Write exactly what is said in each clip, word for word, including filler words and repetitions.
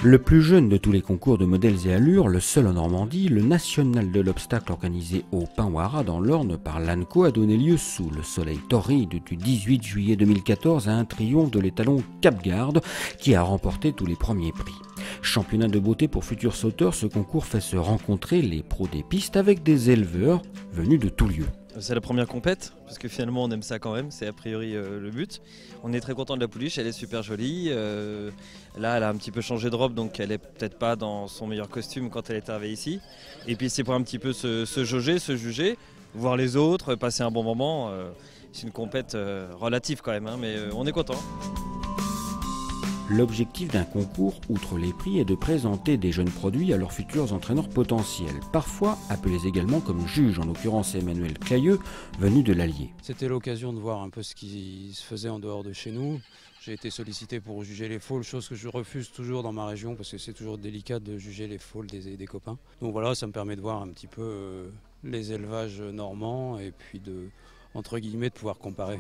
Le plus jeune de tous les concours de modèles et allures, le seul en Normandie, le national de l'obstacle organisé au Pinwara dans l'Orne par l'ANCO a donné lieu sous le soleil torride du dix-huit juillet deux mille quatorze à un triomphe de l'étalon Cap-Garde qui a remporté tous les premiers prix. Championnat de beauté pour futurs sauteurs, ce concours fait se rencontrer les pros des pistes avec des éleveurs venus de tous lieux. C'est la première compète, parce que finalement on aime ça quand même, c'est a priori euh, le but. On est très content de la pouliche, elle est super jolie. Euh, là elle a un petit peu changé de robe, donc elle est peut-être pas dans son meilleur costume quand elle est arrivée ici. Et puis c'est pour un petit peu se, se jauger, se juger, voir les autres, passer un bon moment. Euh, c'est une compète euh, relative quand même, hein, mais euh, on est content. L'objectif d'un concours, outre les prix, est de présenter des jeunes produits à leurs futurs entraîneurs potentiels, parfois appelés également comme juges, en l'occurrence Emmanuel Clayeux, venu de l'Allier. C'était l'occasion de voir un peu ce qui se faisait en dehors de chez nous. J'ai été sollicité pour juger les foals, chose que je refuse toujours dans ma région parce que c'est toujours délicat de juger les foals des, des copains. Donc voilà, ça me permet de voir un petit peu euh, les élevages normands et puis de, entre guillemets, de pouvoir comparer.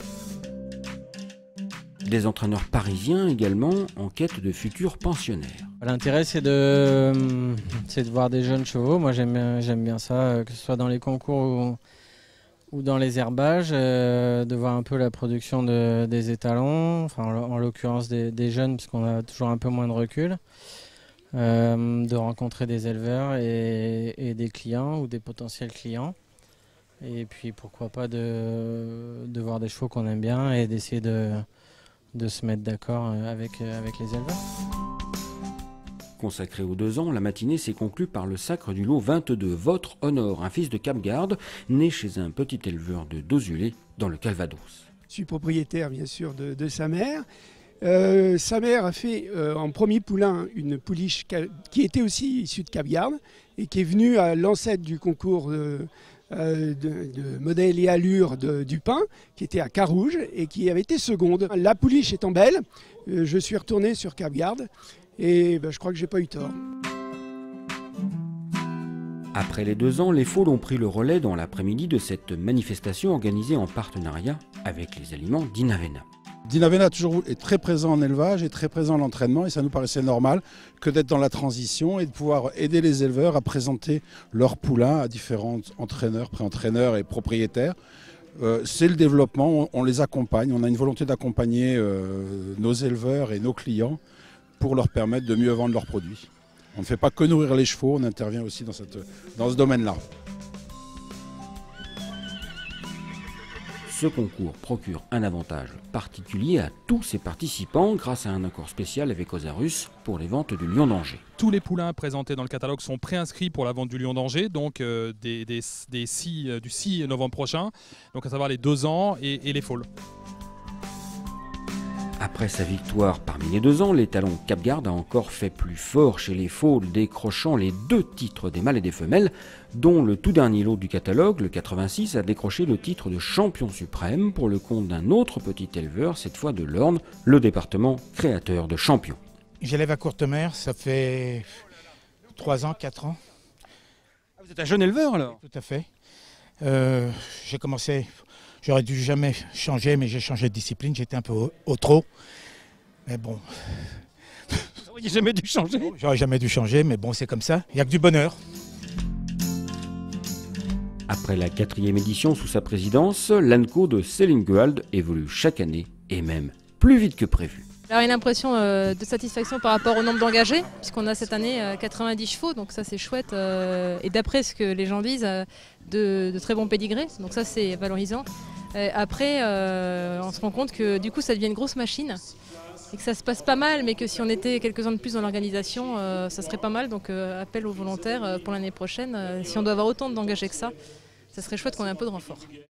Des entraîneurs parisiens également en quête de futurs pensionnaires. L'intérêt c'est de, c'est de voir des jeunes chevaux, moi j'aime bien, j'aime bien ça, que ce soit dans les concours ou, ou dans les herbages, euh, de voir un peu la production de, des étalons, enfin, en, en l'occurrence des, des jeunes parce qu'on a toujours un peu moins de recul, euh, de rencontrer des éleveurs et, et des clients ou des potentiels clients. Et puis pourquoi pas de, de voir des chevaux qu'on aime bien et d'essayer de de se mettre d'accord avec, avec les éleveurs. Consacré aux deux ans, la matinée s'est conclue par le sacre du lot vingt-deux, Votre Honor, un fils de Cap-Garde, né chez un petit éleveur de Dozulé, dans le Calvados. Je suis propriétaire bien sûr de, de sa mère. Euh, sa mère a fait euh, en premier poulain une pouliche qui était aussi issue de Cap-Garde et qui est venue à l'ancêtre du concours de, euh, de, de modèle et allure de, du Pin, qui était à Carouge et qui avait été seconde. La pouliche étant belle, euh, je suis retourné sur Cap-Garde et ben, je crois que j'ai pas eu tort. Après les deux ans, les foals ont pris le relais dans l'après-midi de cette manifestation organisée en partenariat avec les aliments d'Inavena. Dinavena a toujours est très présent en élevage et très présent en l'entraînement et ça nous paraissait normal que d'être dans la transition et de pouvoir aider les éleveurs à présenter leurs poulains à différents entraîneurs, pré-entraîneurs et propriétaires. Euh, c'est le développement, on, on les accompagne, on a une volonté d'accompagner euh, nos éleveurs et nos clients pour leur permettre de mieux vendre leurs produits. On ne fait pas que nourrir les chevaux, on intervient aussi dans, cette, dans ce domaine-là. Ce concours procure un avantage particulier à tous ses participants grâce à un accord spécial avec Osarus pour les ventes du Lion d'Angers. Tous les poulains présentés dans le catalogue sont préinscrits pour la vente du Lion d'Angers, donc euh, des, des, des six, euh, du six novembre prochain, donc à savoir les deux ans et, et les foals. Après sa victoire parmi les deux ans, l'étalon Cap-Garde a encore fait plus fort chez les foals, décrochant les deux titres des mâles et des femelles, dont le tout dernier lot du catalogue, le quatre-vingt-six, a décroché le titre de champion suprême pour le compte d'un autre petit éleveur, cette fois de l'Orne, le département créateur de champions. J'élève à Courtemer, ça fait trois ans, quatre ans. Vous êtes un jeune éleveur alors? Tout à fait. Euh, j'ai commencé... J'aurais dû jamais changer, mais j'ai changé de discipline. J'étais un peu au, au trot. Mais bon. Vous n'auriez jamais dû changer? J'aurais jamais dû changer, mais bon, c'est comme ça. Il n'y a que du bonheur. Après la quatrième édition sous sa présidence, l'ANCO de Sellingwald évolue chaque année et même plus vite que prévu. Alors, une impression euh, de satisfaction par rapport au nombre d'engagés, puisqu'on a cette année euh, quatre-vingt-dix chevaux, donc ça c'est chouette. Euh, et d'après ce que les gens disent, euh, de, de très bons pédigrés, donc ça c'est valorisant. Euh, après, euh, on se rend compte que du coup ça devient une grosse machine et que ça se passe pas mal, mais que si on était quelques-uns de plus dans l'organisation, euh, ça serait pas mal. Donc euh, appel aux volontaires euh, pour l'année prochaine. Euh, si on doit avoir autant d'engagés que ça, ça serait chouette qu'on ait un peu de renfort.